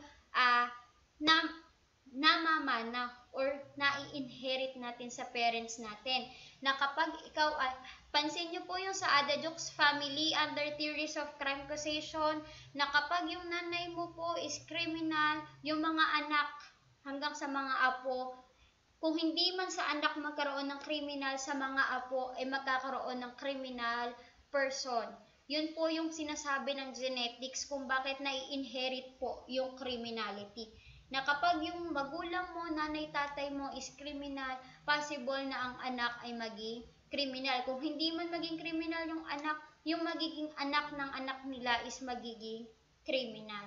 [SPEAKER 1] namamana or nai-inherit natin sa parents natin. Na kapag ikaw pansin nyo po yung sa Ada Jokes family under theories of crime causation, na kapag yung nanay mo po is criminal, yung mga anak hanggang sa mga apo, kung hindi man sa anak magkaroon ng criminal, sa mga apo ay magkakaroon ng criminal person. Yun po yung sinasabi ng genetics kung bakit nai-inherit po yung criminality. Na kapag yung magulang mo, nanay, tatay mo is criminal, possible na ang anak ay maging criminal. Kung hindi man maging criminal yung anak, yung magiging anak ng anak nila is magiging criminal.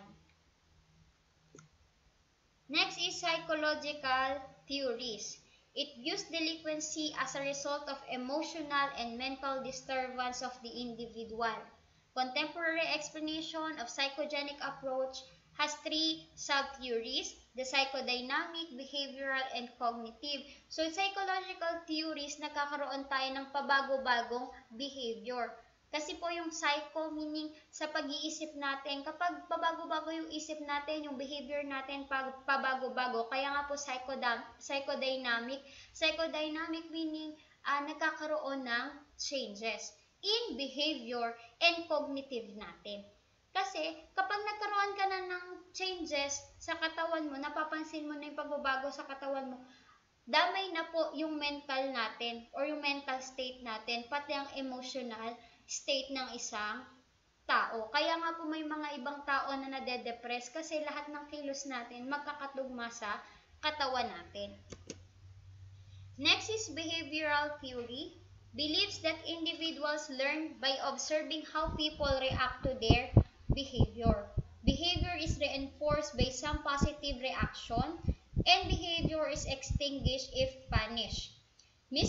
[SPEAKER 1] Next is psychological theories. It views delinquency as a result of emotional and mental disturbance of the individual. Contemporary explanation of psychogenic approach has three sub-theories: the psychodynamic, behavioral, and cognitive. So, psychological theories, nakakaroon tayo ng pabago-bagong behavior. Kasi po yung psycho, meaning sa pag-iisip natin, kapag pabago-bago yung isip natin, yung behavior natin pabago-bago. Kaya nga po psychodynamic. Psychodynamic meaning nagkakaroon ng changes in behavior and cognitive natin. Kasi kapag nagkaroon ka na ng changes sa katawan mo, napapansin mo na yung pagbabago sa katawan mo, damay na po yung mental natin or yung mental state natin, pati ang emotional state ng isang tao. Kaya nga po may mga ibang tao na nade-depress kasi lahat ng kilos natin magkakatugma sa katawan natin. Next is behavioral theory. Believes that individuals learn by observing how people react to their behavior. Behavior is reinforced by some positive reaction, and behavior is extinguished if punished.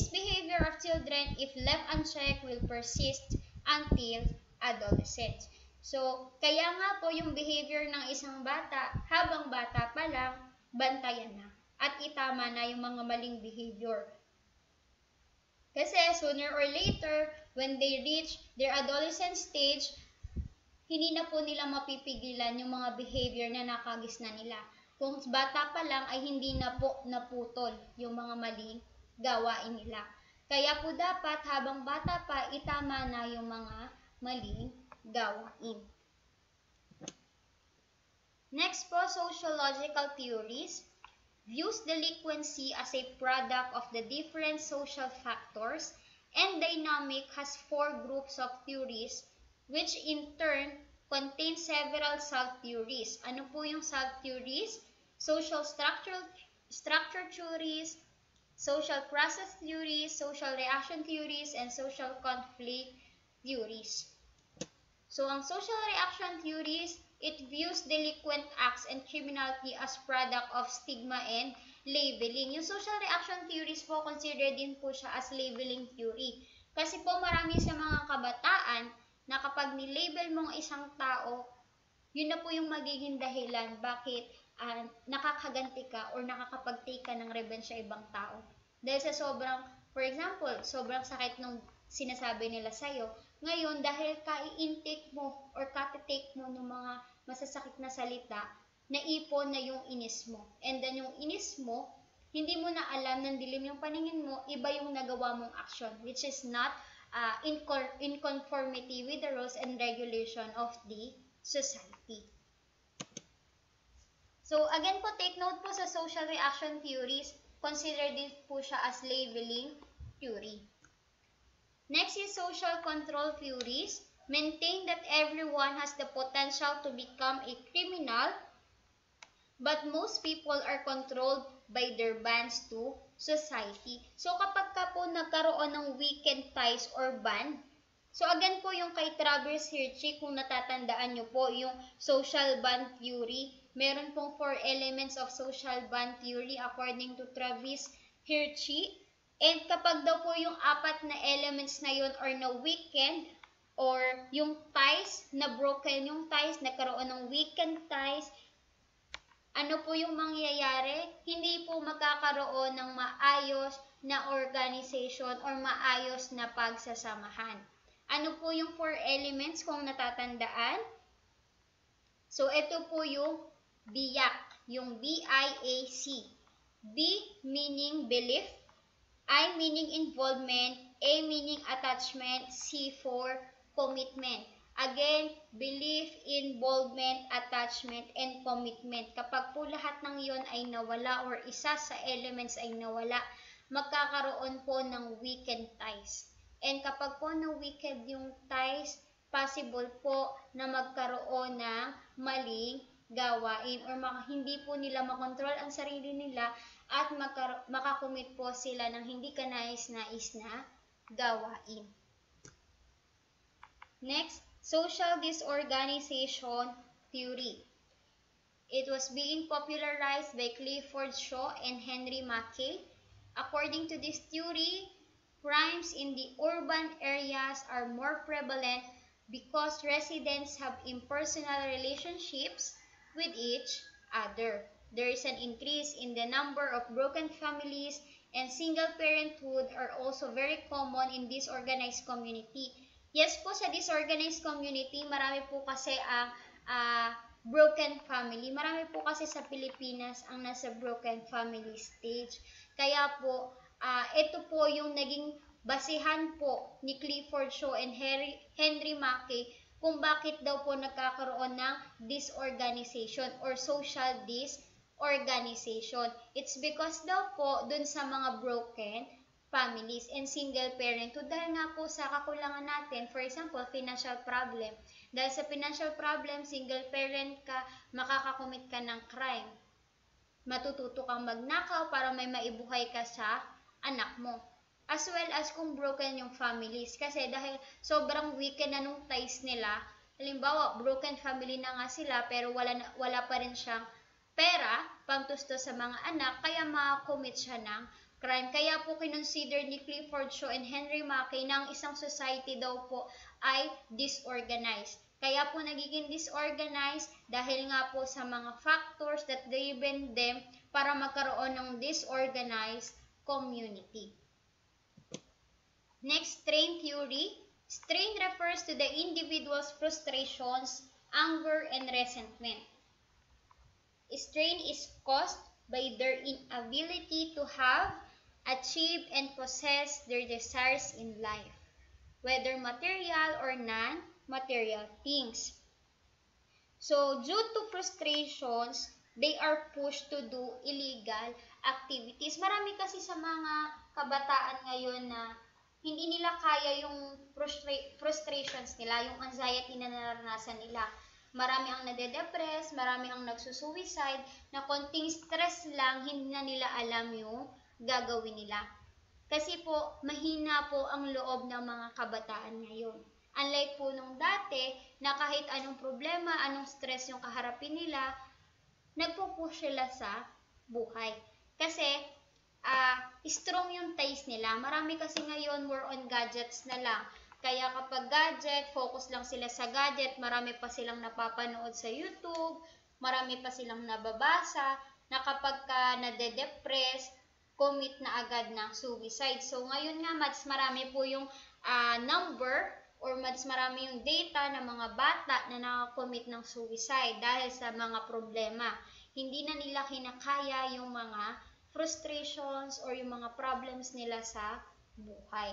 [SPEAKER 1] Misbehavior of children, if left unchecked, will persist until adolescence. So, kaya nga po yung behavior ng isang bata, habang bata pa lang, bantayan na. At itama na yung mga maling behavior. Kasi sooner or later, when they reach their adolescent stage, hindi na po nila mapipigilan yung mga behavior na nakagisna nila. Kung bata pa lang ay hindi na po naputol yung mga maling gawain nila. Kaya po dapat habang bata pa, itama na yung mga maling gawain. Next po, sociological theories views delinquency as a product of the different social factors and dynamic has 4 groups of theories which in turn contain several sub-theories. Ano po yung sub-theories? Social structure theories, social process theories, social reaction theories, and social conflict theories. So, ang social reaction theories, it views delinquent acts and criminality as product of stigma and labeling. Yung social reaction theories po, consider din po siya as labeling theory. Kasi po marami sa mga kabataan na kapag nilabel mong isang tao, yun na po yung magiging dahilan bakit nakakaganti ka or nakakapag-take ka ng revenge sa ibang tao. Dahil sa sobrang, for example, sobrang sakit nung sinasabi nila sa'yo, ngayon, dahil ka-i-intake mo or ka-take mo ng mga masasakit na salita, naipon na yung inis mo. And then yung inis mo, hindi mo na alam, nandilim yung paningin mo, iba yung nagawa mong action, which is not in conformity with the rules and regulation of the society. So again po, take note po sa social reaction theories, consider din po siya as labeling theory. Next is social control theories. Maintain that everyone has the potential to become a criminal, but most people are controlled by their bonds to society. So kapag ka po nagkaroon ng weekend ties or band, so again po yung kay Travis Hirschi, kung natatandaan nyo po yung social bond theory, meron pong 4 elements of social bond theory according to Travis Hirschi. And kapag daw po yung 4 na elements na yun or na weekend or yung ties na broken, yung ties, nagkaroon ng weekend ties, ano po yung mangyayari? Hindi po magkakaroon ng maayos na organization or maayos na pagsasamahan. Ano po yung 4 elements kung natatandaan? So, ito po yung biyak, yung B-I-A-C. B meaning belief, I meaning involvement, A meaning attachment, C for commitment. Again, belief, involvement, attachment, and commitment. Kapag po lahat ng yon ay nawala or isa sa elements ay nawala, magkakaroon po ng weekend ties. And kapag po na weekend yung ties, possible po na magkaroon ng maling gawain or hindi po nila makontrol ang sarili nila at makakumit po sila ng hindi kanais-nais na gawain. Next, social disorganization theory. It was being popularized by Clifford Shaw and Henry Mackay. According to this theory, crimes in the urban areas are more prevalent because residents have impersonal relationships with each other. There is an increase in the number of broken families and single parenthood are also very common in disorganized community. Yes po, sa disorganized community, marami po kasi ang broken family. Marami po kasi sa Pilipinas ang nasa broken family stage. Kaya po, ito po yung naging basihan po ni Clifford Shaw and Henry Mackay kung bakit daw po nagkakaroon ng disorganization or social disorganization. It's because daw po dun sa mga broken families and single parenthood dahil nga po sa kakulangan natin, for example, financial problem. Dahil sa financial problem, single parent ka, makakakumit ka ng crime. Matututo kang magnakaw para may maibuhay ka sa anak mo. As well as kung broken yung families. Kasi dahil sobrang weakened na nung ties nila, halimbawa, broken family na nga sila pero wala pa rin siyang pera pangtusto sa mga anak, kaya makakommit siya ng crime. Kaya po kinonsider ni Clifford Shaw and Henry Mackay na ang isang society daw po ay disorganized. Kaya po nagiging disorganized dahil nga po sa mga factors that driven them para magkaroon ng disorganized community. Next, strain theory. Strain refers to the individual's frustrations, anger, and resentment. Strain is caused by their inability to have, achieve, and possess their desires in life, whether material or non-material things. So, due to frustrations, they are pushed to do illegal activities. Marami kasi sa mga kabataan ngayon na hindi nila kaya yung frustrations nila, yung anxiety na naranasan nila. Marami ang nade-depress, marami ang nagsusuicide, na konting stress lang, hindi na nila alam yung gagawin nila. Kasi po, mahina po ang loob ng mga kabataan ngayon. Unlike po nung dati, na kahit anong problema, anong stress yung kaharapin nila, nagpo-push sila sa buhay. Kasi, strong yung ties nila. Marami kasi ngayon, more on gadgets na lang. Kaya kapag gadget, focus lang sila sa gadget, marami pa silang napapanood sa YouTube, marami pa silang nababasa, na kapag ka nade-depress, commit na agad ng suicide. So ngayon nga, mas marami po yung number or mas marami yung data ng mga bata na nakakommit ng suicide dahil sa mga problema. Hindi na nila kinakaya yung mga frustrations or yung mga problems nila sa buhay.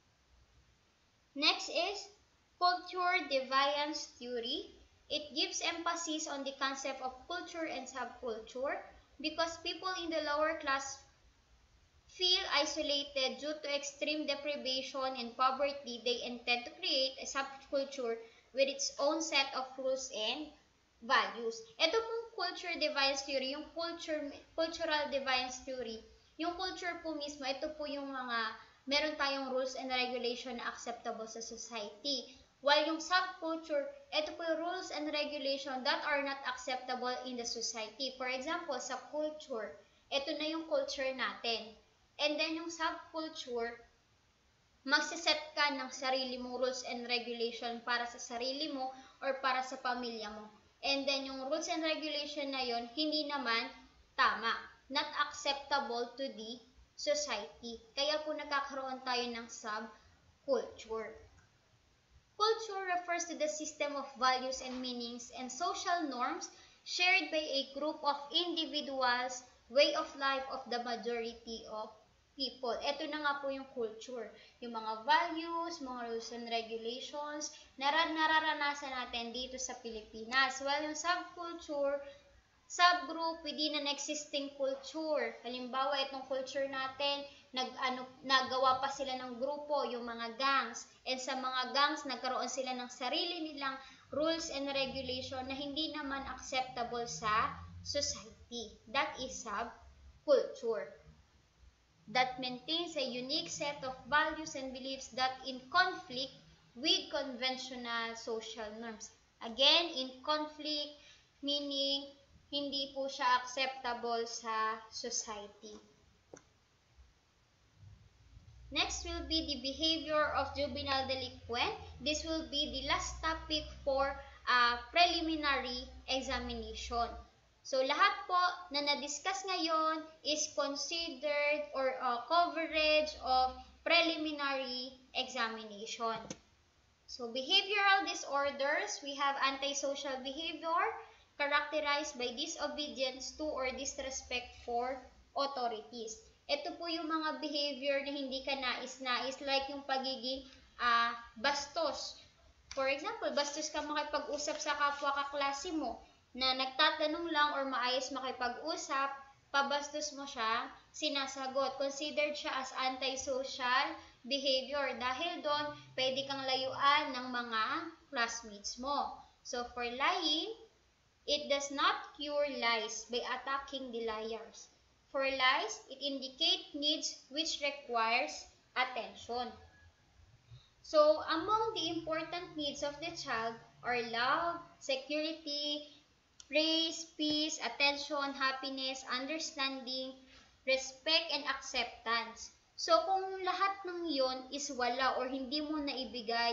[SPEAKER 1] Next is culture deviance theory. It gives emphasis on the concept of culture and subculture because people in the lower class feel isolated due to extreme deprivation and poverty. They intend to create a subculture with its own set of rules and values. Ito pong culture deviance theory, yung cultural deviance theory, yung culture po mismo, ito po yung mga meron tayong rules and regulation na acceptable sa society. While yung subculture, ito po yung rules and regulation that are not acceptable in the society. For example, sa culture, ito na yung culture natin. And then yung subculture, magsiset ka ng sarili mong rules and regulation para sa sarili mo or para sa pamilya mo. And then yung rules and regulation na yon hindi naman tama, not acceptable to the society. Kaya po nagkakaroon tayo ng subculture. Culture refers to the system of values and meanings and social norms shared by a group of individuals, way of life of the majority of people. Ito na nga po yung culture. Yung mga values, mga rules and regulations na nararanasan natin dito sa Pilipinas. While yung subculture, subgroup within an existing culture. Halimbawa, itong culture natin, nagawa pa sila ng grupo, yung mga gangs. And sa mga gangs, nagkaroon sila ng sarili nilang rules and regulation na hindi naman acceptable sa society. That is subculture. That maintains a unique set of values and beliefs that in conflict with conventional social norms. Again, in conflict, meaning hindi po siya acceptable sa society. Next will be the behavior of juvenile delinquent. This will be the last topic for preliminary examination. So, lahat po na na-discuss ngayon is considered or coverage of preliminary examination. So, behavioral disorders, we have antisocial behavior, characterized by disobedience to or disrespect for authorities. Ito po yung mga behavior na hindi ka nais-nais, like yung pagiging bastos. For example, bastos ka makipag-usap sa kapwa kaklase mo, na nagtatanong lang or maayos makipag-usap, pabastos mo siya, sinasagot. Considered siya as antisocial behavior dahil doon pwede kang layuan ng mga classmates mo. So, for lying, it does not cure lies by attacking the liars. For lies, it indicates needs which requires attention. So, among the important needs of the child are love, security, praise, peace, attention, happiness, understanding, respect, and acceptance. So, kung lahat ng yon is wala or hindi mo naibigay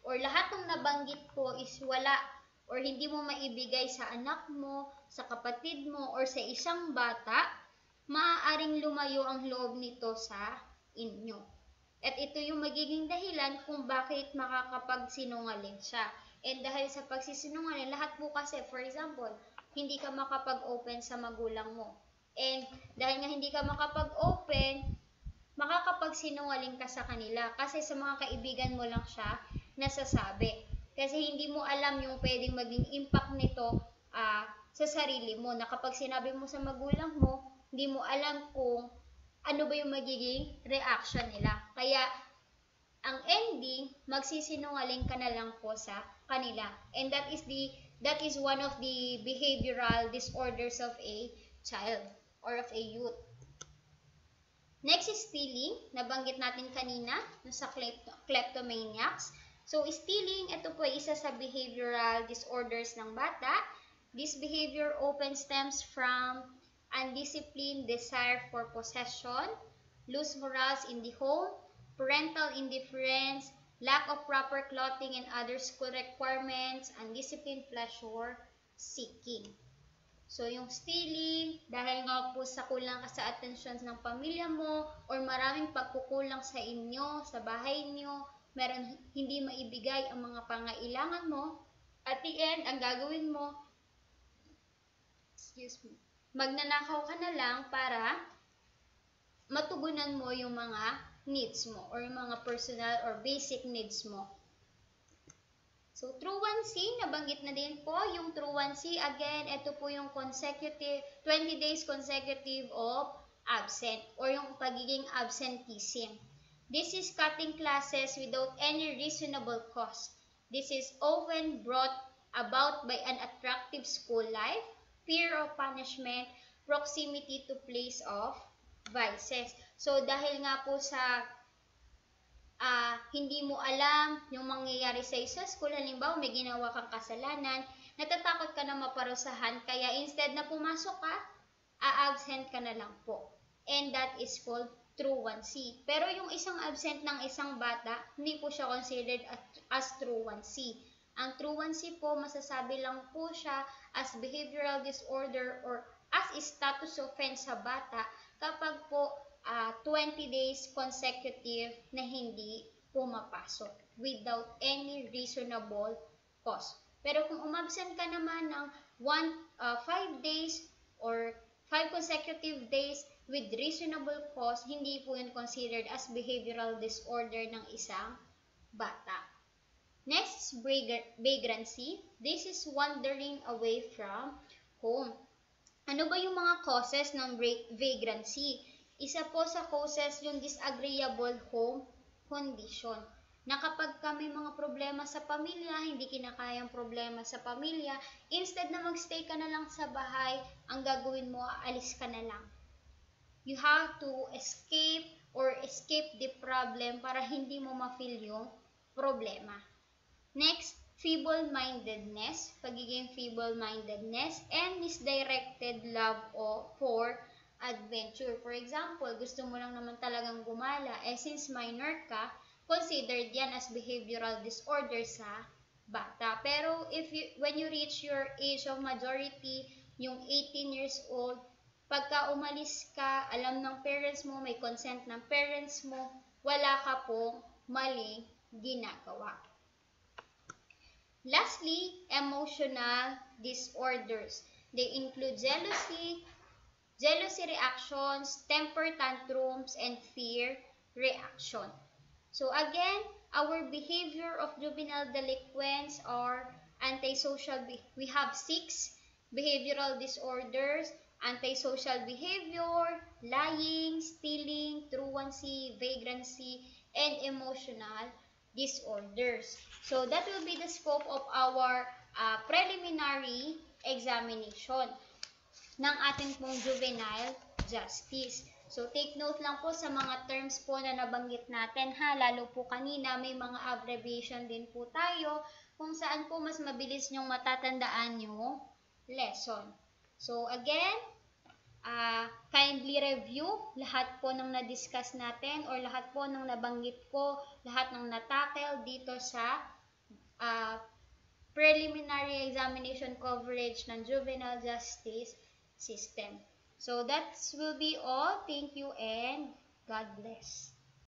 [SPEAKER 1] or lahat ng nabanggit ko is wala or hindi mo maibigay sa anak mo, sa kapatid mo, or sa isang bata, maaaring lumayo ang loob nito sa inyo. At ito yung magiging dahilan kung bakit makakapagsinungaling siya. And dahil sa pagsisinungaling, lahat po kasi, for example, hindi ka makapag-open sa magulang mo. And dahil nga hindi ka makapag-open, makakapagsinungaling ka sa kanila kasi sa mga kaibigan mo lang siya nasasabi. Kasi hindi mo alam yung pwedeng maging impact nito sa sarili mo na kapag sinabi mo sa magulang mo, hindi mo alam kung ano ba yung magiging reaction nila. Kaya ang ending, magsisinungaling ka na lang po sa kanila. And that is one of the behavioral disorders of a child or of a youth. Next is stealing. Nabanggit natin kanina sa kleptomaniacs. So, stealing, ito po ay isa sa behavioral disorders ng bata. This behavior often stems from undisciplined desire for possession, loose morals in the home, parental indifference, lack of proper clothing and other school requirements, undisciplined pleasure seeking. So, yung stealing, dahil nga po sa kulang ka sa atensyon ng pamilya mo, or maraming pagkukulang sa inyo, sa bahay nyo, meron hindi maibigay ang mga pangailangan mo, at the end, ang gagawin mo, magnanakaw ka na lang para matugunan mo yung mga needs mo, or yung mga personal or basic needs mo. So, truancy, nabanggit na din po yung truancy. Again, ito po yung 20 days consecutive of absent or yung pagiging absenteeism. This is cutting classes without any reasonable cause. This is often brought about by an attractive school life, fear of punishment, proximity to place of vices. So, dahil nga po sa hindi mo alam yung mangyayari sa school, halimbawa may ginawa kang kasalanan, natatakot ka na maparusahan, kaya instead na pumasok ka, a-absent ka na lang po. And that is called truancy. Pero yung isang absent ng isang bata, hindi po siya considered as truancy. Ang truancy po, masasabi lang po siya as behavioral disorder or as status offense sa bata kapag po 20 days consecutive na hindi pumapasok without any reasonable cause. Pero kung umabsent ka naman ng 5 days or 5 consecutive days with reasonable cause, hindi po yun considered as behavioral disorder ng isang bata. Next is vagrancy. This is wandering away from home. Ano ba yung mga causes ng vagrancy? Isa po sa causes yung disagreeable home condition. Na kapag may mga problema sa pamilya, hindi kinakayang problema sa pamilya, instead na magstay ka na lang sa bahay, ang gagawin mo, aalis ka na lang. You have to escape the problem para hindi mo ma-feel yung problema. Next, feeble-mindedness, pagiging feeble-mindedness, and misdirected love for adventure. For example, gusto mo lang naman talagang gumala, since minor ka, considered yan as behavioral disorder sa bata. Pero when you reach your age of majority, yung 18 years old, pagka umalis ka, alam ng parents mo, may consent ng parents mo, wala ka pong maling ginagawa. Lastly, emotional disorders. They include jealousy reactions, temper tantrums, and fear reaction. So again, our behavior of juvenile delinquents are antisocial. We have 6 behavioral disorders: antisocial behavior, lying, stealing, truancy, vagrancy, and emotional disorders. So that will be the scope of our preliminary examination ng ating pong juvenile justice. So, take note lang po sa mga terms po na nabanggit natin ha, lalo po kanina may mga abbreviation din po tayo kung saan po mas mabilis nyong matatandaan yung lesson. So, again, kindly review lahat po ng na-discuss natin or lahat po ng nabanggit ko, lahat ng natakel dito sa uh, preliminary examination coverage ng juvenile justice system. So that will be all. Thank you and God bless.